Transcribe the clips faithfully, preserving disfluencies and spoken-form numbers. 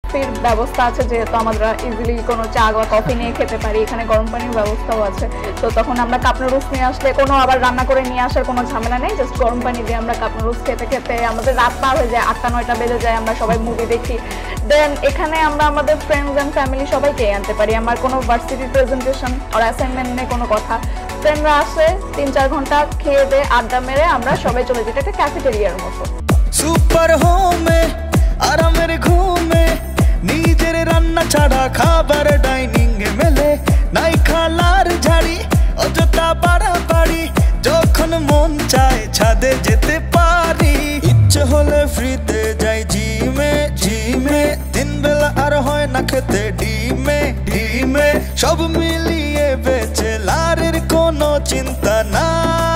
কফির ব্যবস্থা আছে, যেহেতু আমরা ইজিলি কোনো চা বা কফি নিয়ে খেতে পারি, এখানে গরম পানির ব্যবস্থাও আছে। তো তখন আমরা কাপ নুডলস নিয়ে আসলে কোনো আবার রান্না করে নিয়ে আসার কোনো ঝামেলা নেই, জাস্ট গরম পানি দিয়ে আমরা কাপ নুডলস খেতে খেতে আমাদের রাত পার হয়ে যায়, আটটা নয়টা বেজে যায়, আমরা সবাই মুভি দেখি। দেন এখানে আমরা আমাদের ফ্রেন্ডস অ্যান্ড ফ্যামিলি সবাইকে আনতে পারি। আমার কোনো ভার্সিটি প্রেজেন্টেশন আর অ্যাসাইনমেন্ট নেই কোনো কথা, ফ্রেন্ডরা আসে তিন চার ঘন্টা খেয়ে দিয়ে আড্ডা মেরে আমরা সবাই চলে যাই, একটা ক্যাফেটেরিয়ার মতো। সুপার হোমে আরামের ঘুমে নিজের রান্না ছাড়া খাবার ডাইনিং এ মেলে নাই, খালার ঝাড়ি অযথা বাড়াবাড়ি, যখন মন চায় ছাদে যেতে পারি, ইচ্ছে হলে ফ্রিতে যাই জিমে জিমে, তিন বেলা আর হয় না খেতে ডিমে ডিমে, সব মিলিয়ে ব্যাচেলারের কোনো চিন্তা না।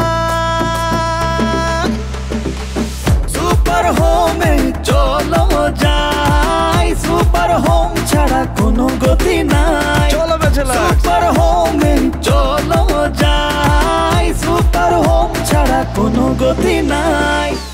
সুপার হোমে চলো যাই, সুপার হোম ছাড়া কোনো গতি নাই, চলো ব্যাচেলার। সুপার হোমে চলো যাই, সুপার হোম ছাড়া কোনো গতি নাই।